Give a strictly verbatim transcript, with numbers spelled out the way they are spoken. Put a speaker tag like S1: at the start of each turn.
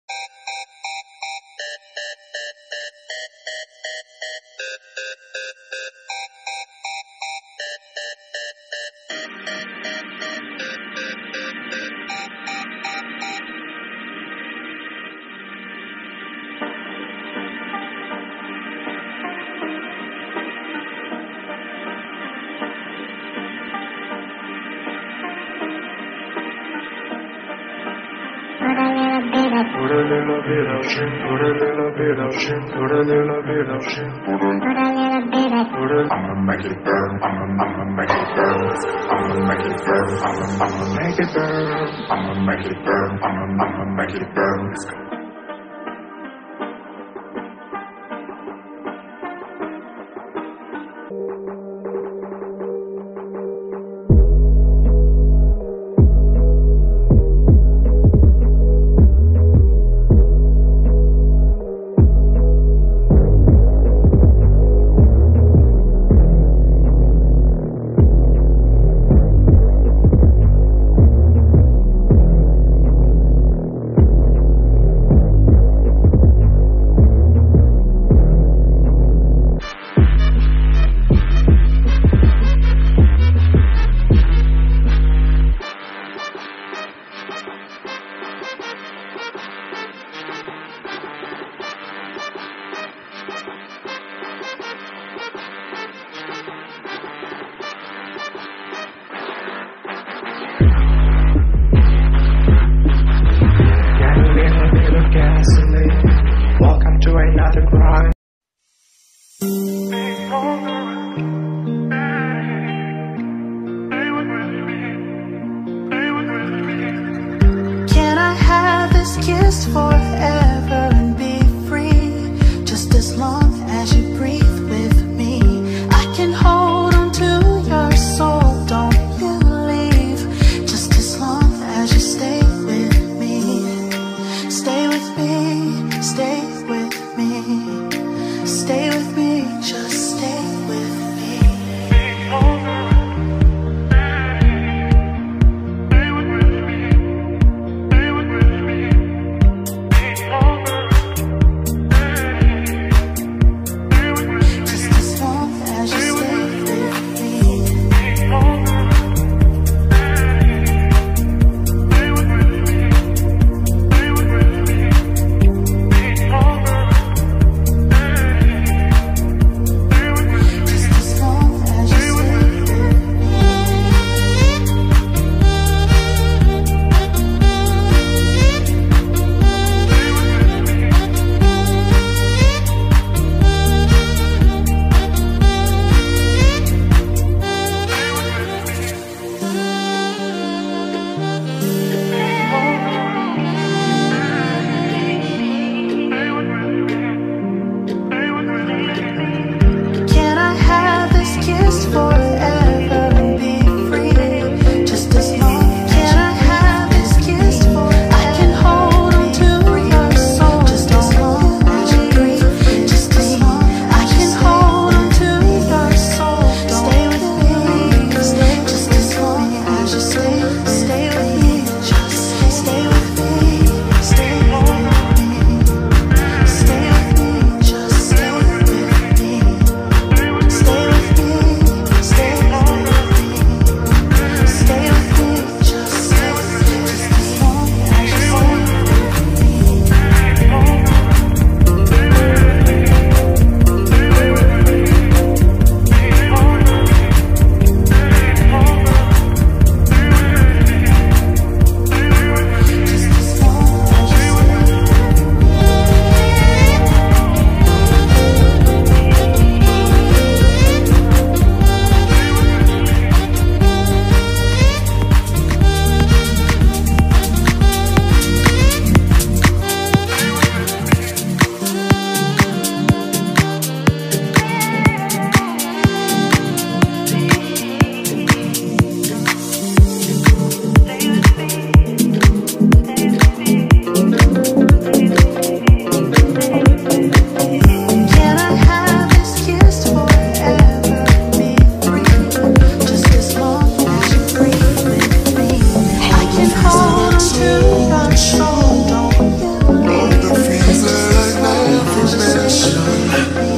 S1: Put a little bit of shit, put a little bit of shit, put a little bit of shit, put a little bit of put a I'ma make it burn, I'ma I'ma make it burn, I'ma make it burn, I'ma I'ma make it burn, I'ma make it burn, I'ma I'ma make it burn. Welcome to another grind.
S2: Can I have this kiss forever and be free? Just as long as you breathe with me, I can hold on to your soul. Don't you leave. Just as long as you stay with me. Stay with me, stay with me, stay with me, just stay with me. Stay with me, stay with me, stay with me. with me.